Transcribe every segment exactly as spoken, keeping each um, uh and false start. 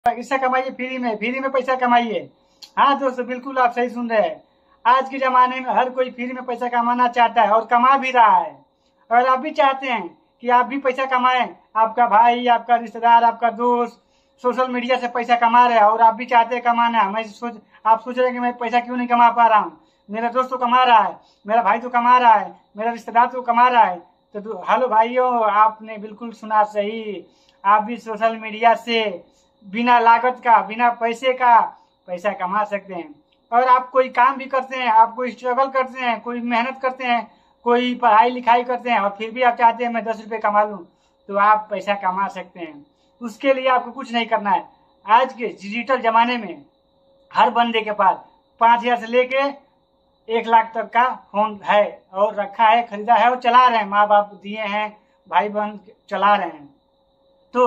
इससे कमाइए, फ्री में फ्री में पैसा कमाइए। हाँ दोस्तों, बिल्कुल आप सही सुन रहे हैं। आज के जमाने में हर कोई फ्री में पैसा कमाना चाहता है और कमा भी रहा है। और आप भी चाहते हैं कि आप भी पैसा कमाएं, आपका भाई, आपका रिश्तेदार, आपका दोस्त सोशल मीडिया से पैसा कमा रहे हैं और आप भी चाहते हैं कमाना। मैं सोच आप सोच रहे हैं कि मैं पैसा क्यों नहीं कमा पा रहा हूँ, मेरा दोस्त तो कमा रहा है, मेरा भाई तो कमा रहा है, मेरा रिश्तेदार तो कमा रहा है। तो हेलो भाइयों, आपने बिल्कुल सुना सही। आप भी सोशल मीडिया से बिना लागत का, बिना पैसे का पैसा कमा सकते हैं। और आप कोई काम भी करते हैं, आप कोई स्ट्रगल करते हैं, कोई मेहनत करते हैं, कोई पढ़ाई लिखाई करते हैं और फिर भी आप चाहते हैं मैं दस रुपये कमा लूँ, तो आप पैसा कमा सकते हैं। उसके लिए आपको कुछ नहीं करना है। आज के डिजिटल जमाने में हर बंदे के पास पाँच हजार से लेके एक लाख तक का फोन है और रखा है, खरीदा है और चला रहे हैं, माँ बाप दिए हैं, भाई बहन चला रहे हैं। तो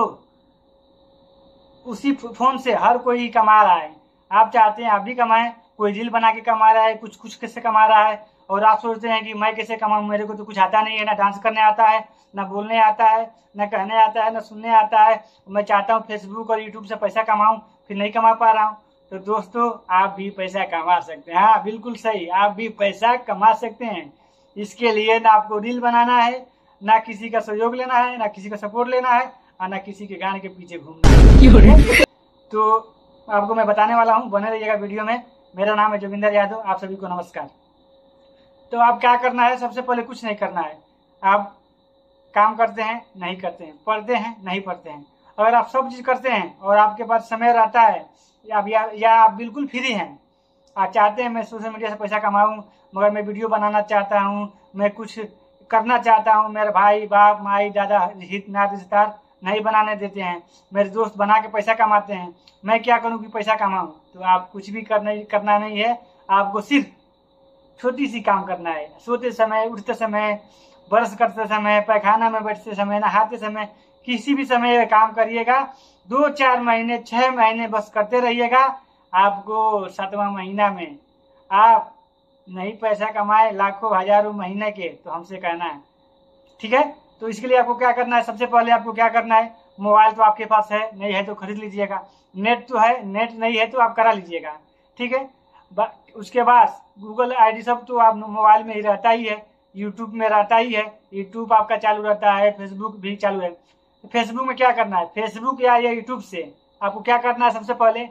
उसी फोन से हर कोई कमा रहा है। आप चाहते हैं आप भी कमाएं, कोई रील बना के कमा रहा है, कुछ कुछ कैसे कमा रहा है। और आप सोचते हैं कि मैं कैसे कमाऊं, मेरे को तो कुछ आता नहीं है, ना डांस करने आता है, ना बोलने आता है, ना कहने आता है, ना सुनने आता है। मैं चाहता हूं फेसबुक और यूट्यूब से पैसा कमाऊं, फिर नहीं कमा पा रहा हूं। तो दोस्तों, आप भी पैसा कमा सकते हैं। हाँ बिल्कुल सही, आप भी पैसा कमा सकते हैं। इसके लिए ना आपको रील बनाना है, ना किसी का सहयोग लेना है, ना किसी का सपोर्ट लेना है, और ना किसी के गाने के पीछे घूमना है। तो आपको मैं बताने वाला हूँ, बने रहिएगा वीडियो में। मेरा नाम है जोगिंदर यादव, आप सभी को नमस्कार। तो आप क्या करना है, सबसे पहले कुछ नहीं करना है। आप काम करते हैं, नहीं करते हैं, पढ़ते हैं, नहीं पढ़ते हैं। अगर आप सब चीज करते हैं और आपके पास समय रहता है, या, या, या आप बिल्कुल फ्री हैं, आप चाहते हैं मैं सोशल मीडिया से पैसा कमाऊं, मगर मैं वीडियो बनाना चाहता हूं, मैं कुछ करना चाहता हूं, मेरे भाई बाप माई दादा हित नात रिश्तेदार नहीं बनाने देते हैं, मेरे दोस्त बना के पैसा कमाते हैं, मैं क्या करूं कि पैसा कमाऊं। तो आप कुछ भी करना करना नहीं है। आपको सिर्फ छोटी सी काम करना है। सोते समय, उठते समय, ब्रश करते समय, पैखाना में बैठते समय, नहाते समय, किसी भी समय काम करिएगा। दो चार महीने, छह महीने बस करते रहिएगा। आपको सातवां महीना में आप नहीं पैसा कमाए लाखों हजारों महीने के, तो हमसे कहना है, ठीक है। तो इसके लिए आपको क्या करना है, सबसे पहले आपको क्या करना है, मोबाइल तो आपके पास है, नहीं है तो खरीद लीजिएगा। नेट तो है, नेट नहीं है तो आप करा लीजिएगा, ठीक है। उसके बाद गूगल आईडी सब तो आप मोबाइल में ही रहता ही है, यूट्यूब में रहता ही है, यूट्यूब आपका चालू रहता है, फेसबुक भी चालू है। तो फेसबुक में क्या करना है, फेसबुक या यूट्यूब से आपको क्या करना है, सबसे पहले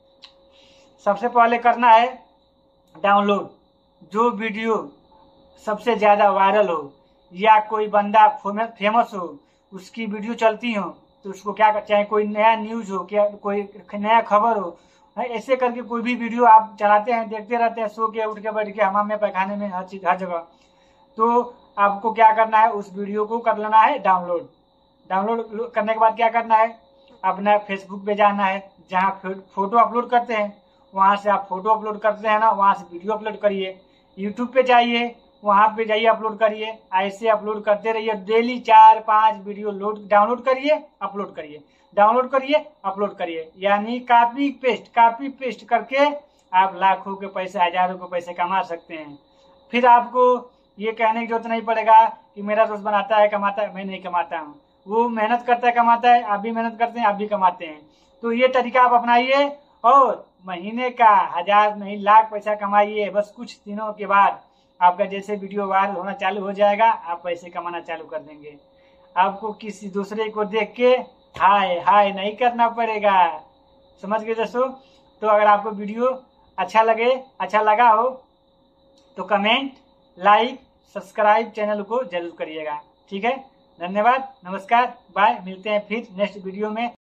सबसे पहले करना है डाउनलोड। जो वीडियो सबसे ज्यादा वायरल हो या कोई बंदा फेमस हो, उसकी वीडियो चलती हो, तो उसको क्या, चाहे कोई नया न्यूज हो, क्या कोई नया खबर हो, ऐसे करके कोई भी वीडियो आप चलाते हैं, देखते रहते हैं, सो के उठ के बैठ के, हमाम में, पैखाने में, हर चीज हर जगह। तो आपको क्या करना है, उस वीडियो को कर लेना है डाउनलोड। डाउनलोड करने के बाद क्या करना है, अपना फेसबुक पे जाना है, जहाँ फोटो अपलोड करते हैं वहां से आप फोटो अपलोड करते हैं ना, वहां से वीडियो अपलोड करिए। यूट्यूब पे जाइए, वहां पे जाइए, अपलोड करिए। ऐसे अपलोड करते रहिए, डेली चार पांच वीडियो लोड डाउनलोड करिए, अपलोड करिए, डाउनलोड करिए, अपलोड करिए। यानी कॉपी पेस्ट कॉपी पेस्ट करके आप लाखों के पैसे, हजारों के पैसे कमा सकते हैं। फिर आपको ये कहने की जरूरत नहीं पड़ेगा कि मेरा दोस्त बनाता है कमाता है, मैं नहीं कमाता हूँ। वो मेहनत करता है कमाता है, आप भी मेहनत करते हैं, आप भी कमाते हैं। तो ये तरीका आप अपनाइए और महीने का हजार नहीं लाख पैसा कमाइए। बस कुछ दिनों के बाद आपका जैसे वीडियो वायरल होना चालू हो जाएगा, आप पैसे कमाना चालू कर देंगे। आपको किसी दूसरे को देख के हाय हाय नहीं करना पड़ेगा। समझ गए दोस्तों। तो अगर आपको वीडियो अच्छा लगे, अच्छा लगा हो, तो कमेंट, लाइक, सब्सक्राइब चैनल को जरूर करिएगा, ठीक है। धन्यवाद, नमस्कार, बाय। मिलते हैं फिर नेक्स्ट वीडियो में।